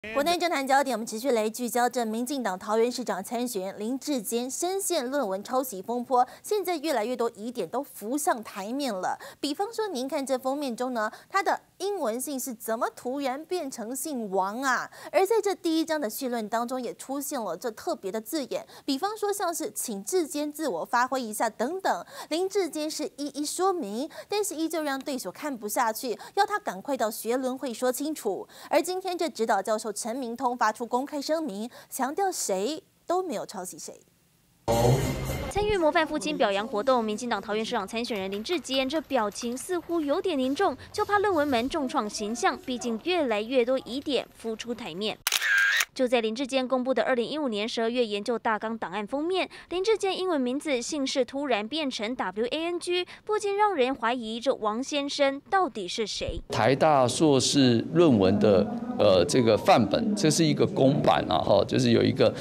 国内政坛焦点，我们持续来聚焦这民进党桃园市长参选人林智坚深陷论文抄袭风波，现在越来越多疑点都浮上台面了。比方说，您看这封面中呢，他的英文姓是怎么突然变成姓王啊？而在这第一章的序论当中，也出现了这特别的字眼，比方说像是请智坚自我发挥一下等等。林智坚是一一说明，但是依旧让对手看不下去，要他赶快到学伦会说清楚。而今天这指导教授陈明通发出公开声明，强调谁都没有抄袭谁。 参与模范父亲表扬活动，民进党桃园市长参选人林智坚这表情似乎有点凝重，就怕论文门重创形象，毕竟越来越多疑点浮出台面。就在林智坚公布的2015年12月研究大纲档案封面，林智坚英文名字姓氏突然变成 WANG， 不禁让人怀疑这王先生到底是谁？ 台大硕士论文的这个范本，这是一个公版啊，就是有一个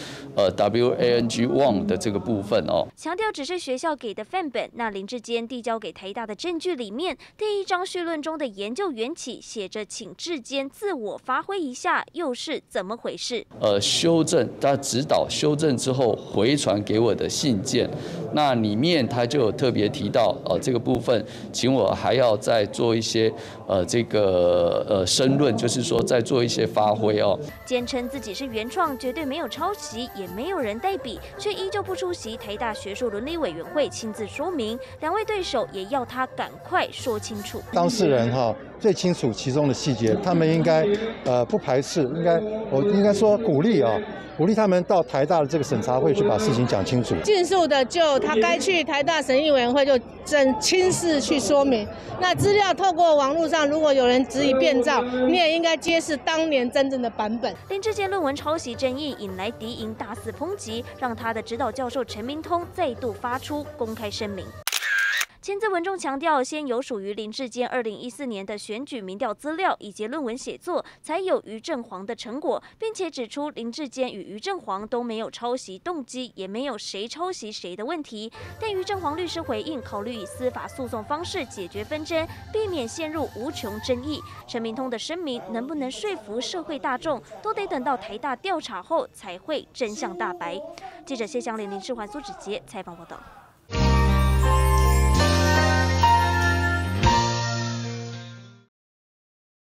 WANG One 的这个部分哦。 强调只是学校给的范本，那林智坚递交给台大的证据里面，第一章序论中的研究缘起写着请智坚自我发挥一下，又是怎么回事？ 修正，他指导修正之后回传给我的信件，那里面他就有特别提到，这个部分，请我还要再做一些这个申论，就是说再做一些发挥哦。 坚称自己是原创，绝对没有抄袭，也没有人代笔，却依旧不出席台大学术伦理委员会亲自说明。两位对手也要他赶快说清楚。 当事人最清楚其中的细节，他们应该不排斥，我应该说鼓励他们到台大的这个审查会去把事情讲清楚。 尽速的就他该去台大审议委员会就亲自去说明。那资料透过网络上，如果有人质疑变造，你也应该揭示当年真正的版本。 林智坚论文抄袭争议引来敌营大肆抨击，让他的指导教授陈明通再度发出公开声明。签字文中强调，先有属于林智坚2014年的选举民调资料以及论文写作，才有于正煌的成果，并且指出林智坚与于正煌都没有抄袭动机，也没有谁抄袭谁的问题。但于正煌律师回应，考虑以司法诉讼方式解决纷争，避免陷入无穷争议。陈明通的声明能不能说服社会大众，都得等到台大调查后才会真相大白。记者谢祥林、林世环、苏芷杰采访报道。